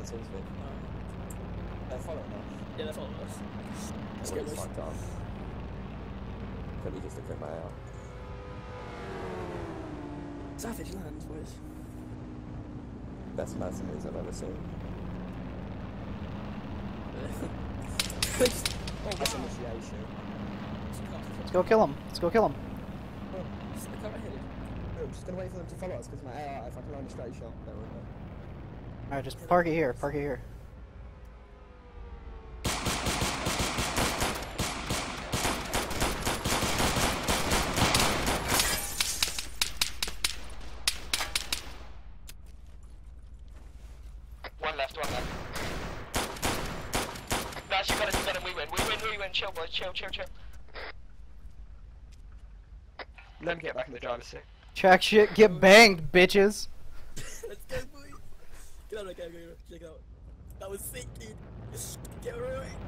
towards me. They're following us. Yeah, they're following us. Let's Well, get it's this. fucked up. Quickly just to clear my out. Savage lands, boys. Best mercenaries I've ever seen. That's initiation. Let's go kill him. Let's go kill him. I'm just gonna wait for them to follow us because my AR, if I can land a straight shot, there we go. Alright, just park it here. Park it here. One left. Nice, you got it, we win. Chill, boys, chill. Let me get back in the driver's seat. Track shit, get banged, bitches. Let's go, boy. Get out of the game, check it out. That was sick, dude. Get right.